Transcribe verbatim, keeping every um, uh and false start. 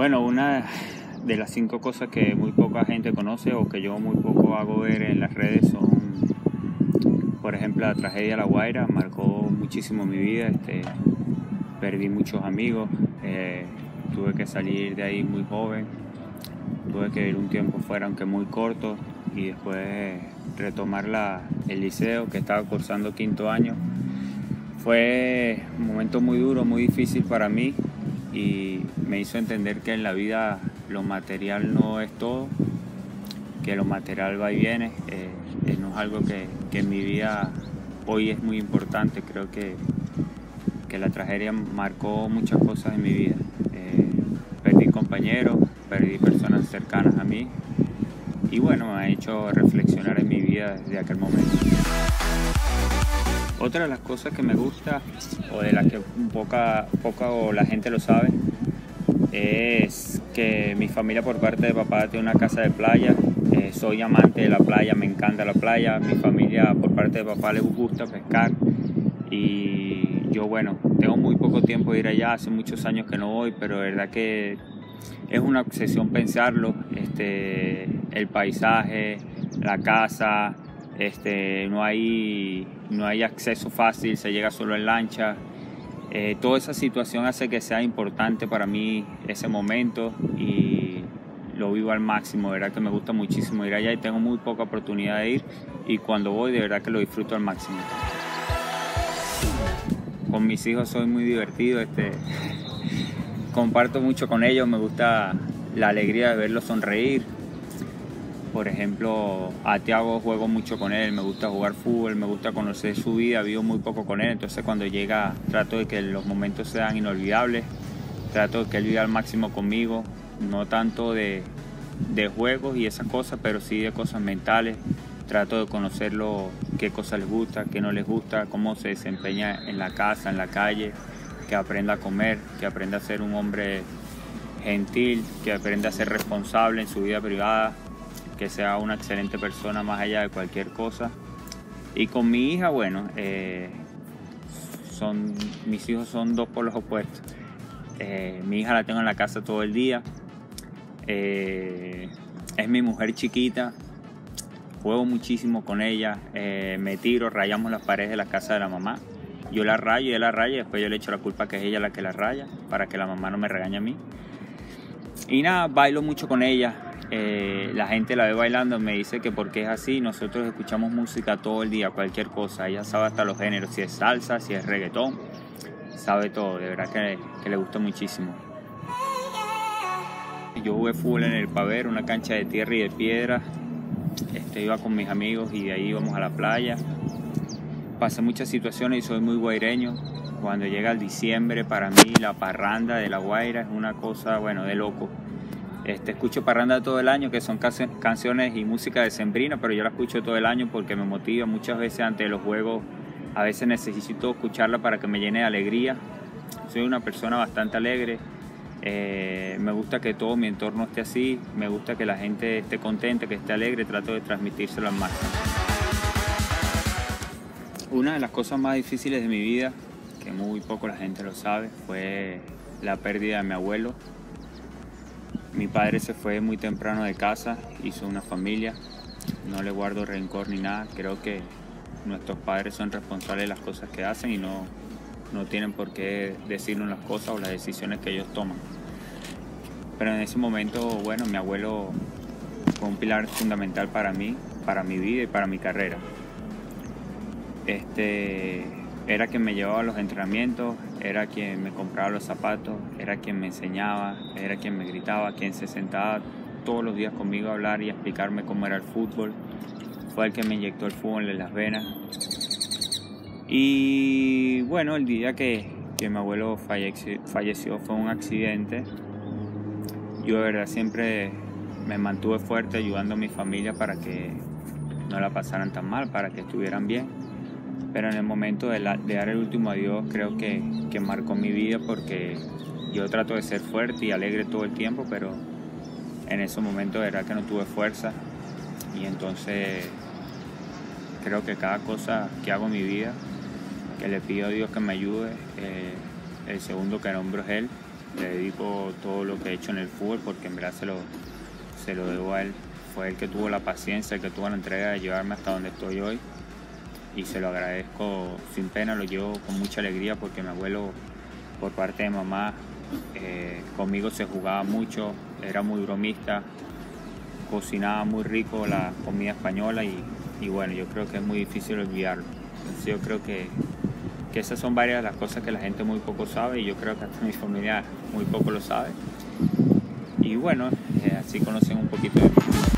Bueno, una de las cinco cosas que muy poca gente conoce o que yo muy poco hago ver en las redes son, por ejemplo, la tragedia de La Guaira. Marcó muchísimo mi vida. Este, perdí muchos amigos, eh, tuve que salir de ahí muy joven, tuve que ir un tiempo fuera, aunque muy corto, y después retomar la, el liceo, que estaba cursando quinto año. Fue un momento muy duro, muy difícil para mí, y me hizo entender que en la vida lo material no es todo, que lo material va y viene, eh, eh, no es algo que, que en mi vida hoy es muy importante. Creo que, que la tragedia marcó muchas cosas en mi vida. Eh, perdí compañeros, perdí personas cercanas a mí, y bueno, me ha hecho reflexionar en mi vida desde aquel momento. Otra de las cosas que me gusta, o de las que poca, poca o la gente lo sabe, es que mi familia por parte de papá tiene una casa de playa. Eh, soy amante de la playa, me encanta la playa. Mi familia por parte de papá les gusta pescar, y yo, bueno, tengo muy poco tiempo de ir allá, hace muchos años que no voy, pero de verdad que es una obsesión pensarlo. Este, el paisaje, la casa, este, no hay, no hay acceso fácil, se llega solo en lancha. Eh, toda esa situación hace que sea importante para mí ese momento, y lo vivo al máximo. De verdad que me gusta muchísimo ir allá y tengo muy poca oportunidad de ir, y cuando voy de verdad que lo disfruto al máximo. Con mis hijos soy muy divertido, este, comparto mucho con ellos, me gusta la alegría de verlos sonreír. Por ejemplo, a Tiago juego mucho con él, me gusta jugar fútbol, me gusta conocer su vida, vivo muy poco con él, entonces cuando llega trato de que los momentos sean inolvidables, trato de que él viva al máximo conmigo, no tanto de, de juegos y esas cosas, pero sí de cosas mentales. Trato de conocerlo, qué cosas les gusta, qué no les gusta, cómo se desempeña en la casa, en la calle, que aprenda a comer, que aprenda a ser un hombre gentil, que aprenda a ser responsable en su vida privada, que sea una excelente persona más allá de cualquier cosa. Y con mi hija, bueno, eh, son, mis hijos son dos polos opuestos. Eh, mi hija la tengo en la casa todo el día, eh, es mi mujer chiquita, juego muchísimo con ella, eh, me tiro, rayamos las paredes de la casa de la mamá. Yo la rayo y ella la raya, y después yo le echo la culpa que es ella la que la raya, para que la mamá no me regañe a mí. Y nada, bailo mucho con ella. Eh, la gente la ve bailando, me dice que porque es así. Nosotros escuchamos música todo el día, cualquier cosa. Ella sabe hasta los géneros, si es salsa, si es reggaetón, sabe todo. De verdad que, que le gusta muchísimo. Yo jugué fútbol en el Paver, una cancha de tierra y de piedra. Este, iba con mis amigos y de ahí íbamos a la playa. Pasé muchas situaciones y soy muy guaireño. Cuando llega el diciembre, para mí la parranda de La Guaira es una cosa, bueno, de loco. Este, escucho parranda todo el año, que son canciones y música decembrina, pero yo la escucho todo el año porque me motiva. Muchas veces ante los juegos, a veces necesito escucharla para que me llene de alegría. Soy una persona bastante alegre, eh, me gusta que todo mi entorno esté así, me gusta que la gente esté contenta, que esté alegre, trato de transmitírselo al máximo. Una de las cosas más difíciles de mi vida, que muy poco la gente lo sabe, fue la pérdida de mi abuelo. Mi padre se fue muy temprano de casa, hizo una familia, no le guardo rencor ni nada. Creo que nuestros padres son responsables de las cosas que hacen y no, no tienen por qué decirnos las cosas o las decisiones que ellos toman. Pero en ese momento, bueno, mi abuelo fue un pilar fundamental para mí, para mi vida y para mi carrera. Este, era quien me llevaba a los entrenamientos, era quien me compraba los zapatos, era quien me enseñaba, era quien me gritaba, quien se sentaba todos los días conmigo a hablar y a explicarme cómo era el fútbol. Fue el que me inyectó el fútbol en las venas. Y bueno, el día que, que mi abuelo falleció, falleció fue un accidente. Yo de verdad siempre me mantuve fuerte ayudando a mi familia para que no la pasaran tan mal, para que estuvieran bien. Pero en el momento de, la, de dar el último adiós, creo que, que marcó mi vida, porque yo trato de ser fuerte y alegre todo el tiempo, pero en ese momento de verdad que no tuve fuerza, y entonces creo que cada cosa que hago en mi vida, que le pido a Dios que me ayude, eh, el segundo que nombro es Él, le dedico todo lo que he hecho en el fútbol porque en verdad se lo, se lo debo a él. Fue el que tuvo la paciencia, el que tuvo la entrega de llevarme hasta donde estoy hoy y se lo agradezco sin pena, lo llevo con mucha alegría porque mi abuelo, por parte de mamá, eh, conmigo se jugaba mucho, era muy bromista, cocinaba muy rico la comida española y, y bueno, yo creo que es muy difícil olvidarlo. Entonces yo creo que, que esas son varias de las cosas que la gente muy poco sabe y yo creo que hasta mi familia muy poco lo sabe. Y bueno, eh, así conocen un poquito de mí.